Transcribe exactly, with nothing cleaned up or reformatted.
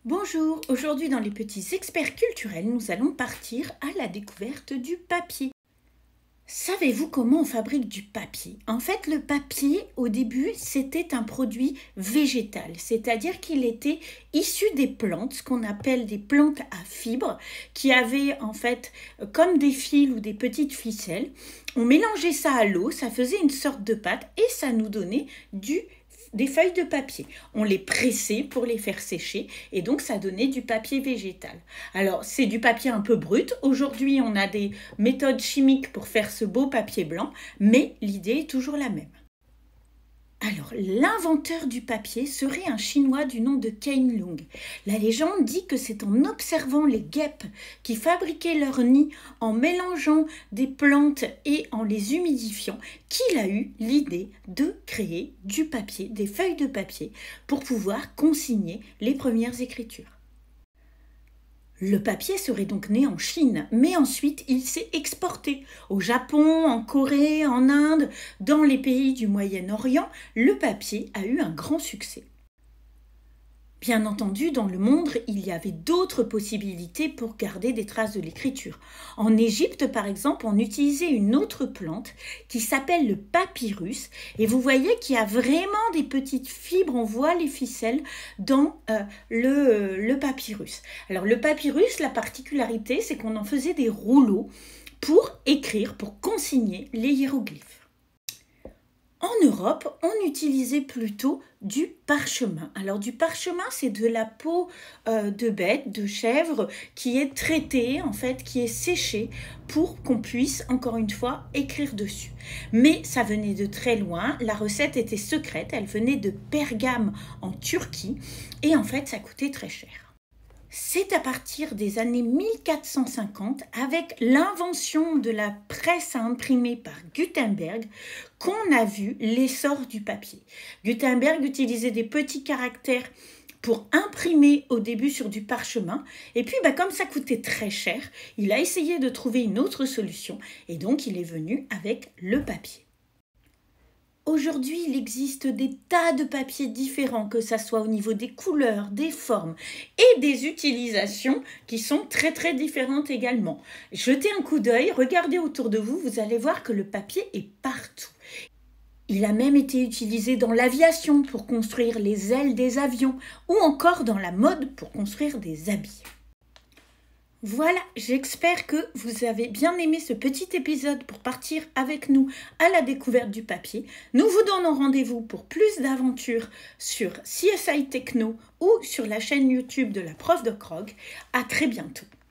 Bonjour, aujourd'hui dans les petits experts culturels, nous allons partir à la découverte du papier. Savez-vous comment on fabrique du papier? En fait, le papier, au début, c'était un produit végétal, c'est-à-dire qu'il était issu des plantes, ce qu'on appelle des plantes à fibres, qui avaient en fait comme des fils ou des petites ficelles. On mélangeait ça à l'eau, ça faisait une sorte de pâte et ça nous donnait du des feuilles de papier. On les pressait pour les faire sécher et donc ça donnait du papier végétal. Alors c'est du papier un peu brut. Aujourd'hui on a des méthodes chimiques pour faire ce beau papier blanc, mais l'idée est toujours la même. Alors, l'inventeur du papier serait un Chinois du nom de Qian Long. La légende dit que c'est en observant les guêpes qui fabriquaient leur nid en mélangeant des plantes et en les humidifiant qu'il a eu l'idée de créer du papier, des feuilles de papier, pour pouvoir consigner les premières écritures. Le papier serait donc né en Chine, mais ensuite il s'est exporté au Japon, en Corée, en Inde, dans les pays du Moyen-Orient. Le papier a eu un grand succès. Bien entendu, dans le monde, il y avait d'autres possibilités pour garder des traces de l'écriture. En Égypte, par exemple, on utilisait une autre plante qui s'appelle le papyrus. Et vous voyez qu'il y a vraiment des petites fibres, on voit les ficelles dans euh, le, euh, le papyrus. Alors le papyrus, la particularité, c'est qu'on en faisait des rouleaux pour écrire, pour consigner les hiéroglyphes. En Europe, on utilisait plutôt du parchemin. Alors du parchemin, c'est de la peau euh, de bête, de chèvre, qui est traitée, en fait, qui est séchée pour qu'on puisse, encore une fois, écrire dessus. Mais ça venait de très loin, la recette était secrète, elle venait de Pergame en Turquie, et en fait, ça coûtait très cher. C'est à partir des années mille quatre cent cinquante, avec l'invention de la presse à imprimer par Gutenberg, qu'on a vu l'essor du papier. Gutenberg utilisait des petits caractères pour imprimer au début sur du parchemin. Et puis, bah, comme ça coûtait très cher, il a essayé de trouver une autre solution. Et donc, il est venu avec le papier. Aujourd'hui, il existe des tas de papiers différents, que ce soit au niveau des couleurs, des formes et des utilisations qui sont très très différentes également. Jetez un coup d'œil, regardez autour de vous, vous allez voir que le papier est partout. Il a même été utilisé dans l'aviation pour construire les ailes des avions ou encore dans la mode pour construire des habits. Voilà, j'espère que vous avez bien aimé ce petit épisode pour partir avec nous à la découverte du papier. Nous vous donnons rendez-vous pour plus d'aventures sur C S I Techno ou sur la chaîne YouTube de la prof de Krog. À très bientôt.